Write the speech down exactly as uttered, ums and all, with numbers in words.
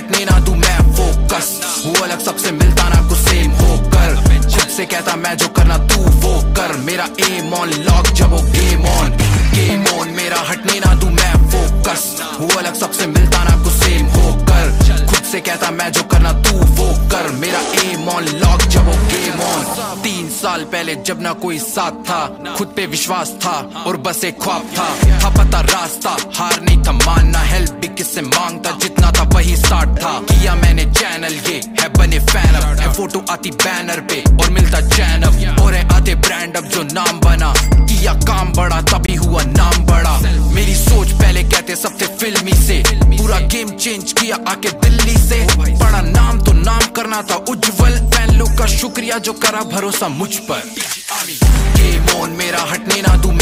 हटने ना दूं मैं फोकस, हूँ अलग सबसे मिलता ना कुछ सेम होकर, खुद से कहता मैं जो करना तू वो कर, मेरा एम ऑन लॉक जब वो गेम ऑन, गेम ऑन मेरा हटने ना दूं मैं फोकस, हूँ अलग सबसे मिलता ना कुछ सेम होकर, खुद से कहता मैं जो करना तू वो कर, मेरा एम ऑन लॉक जब वो गेम ऑन। तीन साल पहले जब ना कोई साथ था, खुद पे विश्वास था और बस एक ख्वाब था, था पता रास्ता, हार नहीं था मानना, हेल्प भी किससे मांगता, जितना था वही स्टार्ट था, किया मैंने चैनल ये है बने फैन अब, है फोटो आती बैनर पे और मिलता चैन अब, और है आते ब्रांड अब जो नाम बना, किया काम बड़ा तभी हुआ नाम बड़ा, मेरी सोच पहले कहते सबसे फिल्मी से, पूरा गेम चेंज किया आके दिल्ली से, बड़ा नाम तो नाम करना था उज्जवल, फैन लोग का शुक्रिया जो करा भरोसा मुझ पर, गेम ऑन मेरा हटने ना दूं